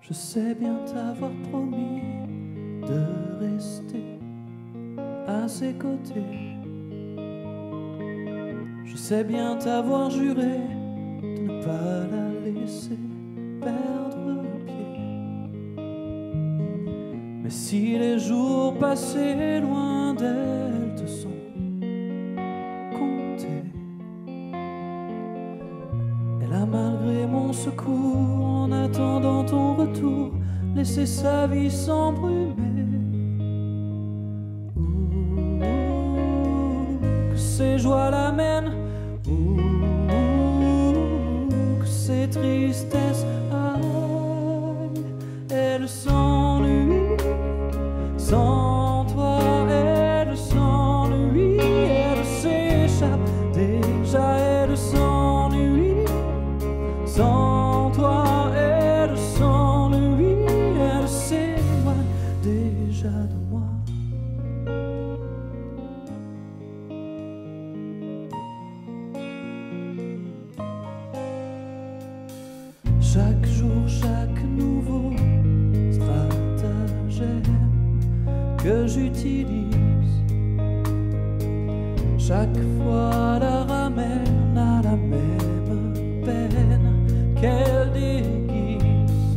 Je sais bien t'avoir promis de rester à ses côtés. Je sais bien t'avoir juré de ne pas la laisser perdre pied. Mais si les jours passés loin d'elle te sont comptés, elle a malgré mon secours, en attendant ton retour, laissé sa vie s'embrumer. Que ses joies l'amènent, que ses tristesses aillent. Elle s'ennuie sans toi, elle s'ennuie, elle s'échappe déjà, elle s'ennuie sans toi, elle s'ennuie, elle s'éloigne déjà de moi. Chaque jour, chaque nouveau stratagème que j'utilise, chaque fois la ramène à la même peine qu'elle déguise.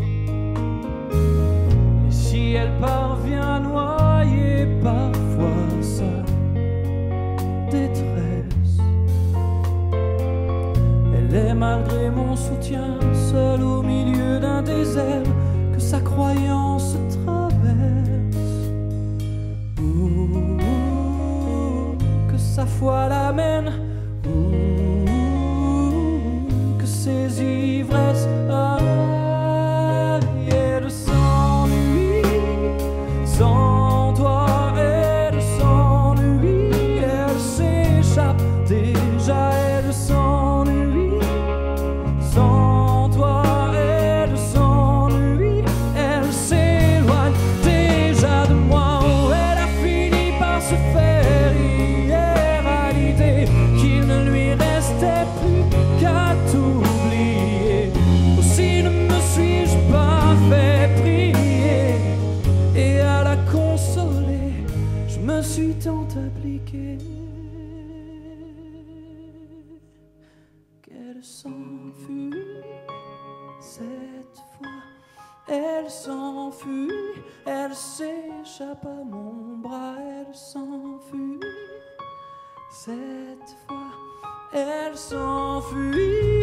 Et si elle parvient à noyer parfois sa détresse, elle est malgré mon soutien seule au milieu d'un désert que sa croyance traverse. Que sa foi l'amène, que ses ivresses aillent. Elle s'ennuie sans toi, elle s'ennuie, elle s'échappe déjà, elle s'ennuie sans toi, elle s'ennuie, elle s'éloigne déjà de moi. Oh, elle a fini par se faire hier à l'idée qu'il ne lui restait plus qu'à t'oublier. Aussi ne me suis-je pas fait prier, et à la consoler, je me suis tant appliqué qu'elle s'enfuit cette fois. Elle s'enfuit, elle s'échappe à mon bras, elle s'enfuit cette fois, elle s'enfuit.